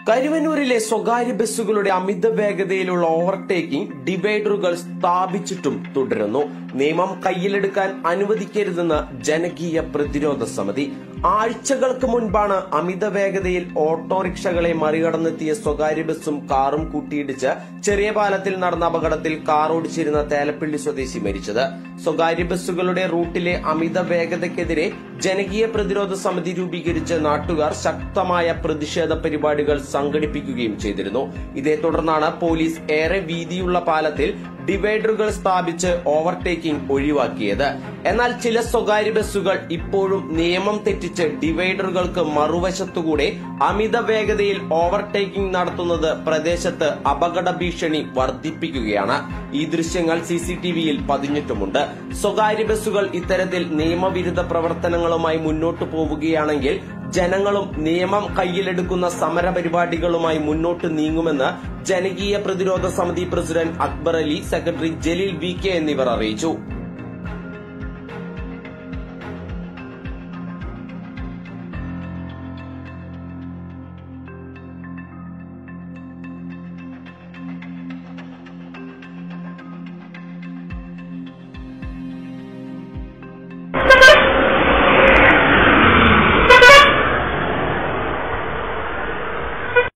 കരുവന്നൂരിലെ സ്വകാര്യ ബസ്സുകളുടെ അമിത വേഗതയിലുള്ള ഓവർടേക്കിംഗ് ഡിവൈഡറുകൾ സ്ഥാപിച്ചിട്ടും തുടരുന്നു. നിയമം കയ്യിലെടുക്കാൻ അനുവദിക്കരുതെന്ന് ജനകീയ പ്രതിരോധ സമിതി. ആഴ്ചകൾക്ക് മുൻപാണ് അമിത വേഗതയിൽ ഓട്ടോറിക്ഷകളെ മറികടന്നെത്തിയ സ്വകാര്യ ബസ്സും കാറും കൂട്ടിയിടിച്ച് ചെറിയ പാലത്തിൽ നടന്ന അപകടത്തിൽ കാർ ഓടിച്ചിരുന്ന തേലപ്പള്ളി സ്വദേശി മരിച്ചത്. സ്വകാര്യ ബസ്സുകളുടെ റൂട്ടിലെ അമിത വേഗതയ്ക്കെതിരെ ജനകീയ പ്രതിരോധ സമിതി രൂപീകരിച്ച് നാട്ടുകാർ ശക്തമായ പ്രതിഷേധ പരിപാടികൾ സംഘടിപ്പിക്കുകയും ചെയ്തിരുന്നു. ഇതേ തുടർന്നാണ് പോലീസ് ഏറെ വീതിയുള്ള പാലത്തിൽ ഡിവൈഡറുകൾ സ്ഥാപിച്ച് ഓവർടേക്കിംഗ് ഒഴിവാക്കിയത്. എന്നാൽ ചില സ്വകാര്യ ബസ്സുകൾ ഇപ്പോഴും നിയമം തെറ്റിച്ച് ഡിവൈഡറുകൾക്ക് മറുവശത്തുകൂടെ അമിത വേഗതയിൽ ഓവർടേക്കിംഗ് നടത്തുന്നത് പ്രദേശത്ത് അപകട ഭീഷണി വർദ്ധിപ്പിക്കുകയാണ്. ഈ ദൃശ്യങ്ങൾ സിസിടിവിയിൽ പതിഞ്ഞിട്ടുമുണ്ട്. സ്വകാര്യ ബസ്സുകൾ ഇത്തരത്തിൽ നിയമവിരുദ്ധ പ്രവർത്തനങ്ങളുമായി മുന്നോട്ടു പോവുകയാണെങ്കിൽ ജനങ്ങളും നിയമം കയ്യിലെടുക്കുന്ന സമരപരിപാടികളുമായി മുന്നോട്ട് നീങ്ങുമെന്ന് ജനകീയ പ്രതിരോധ സമിതി president Akbar Ali, secretary Jaleel VK എന്നിവർ അറിയിച്ചു.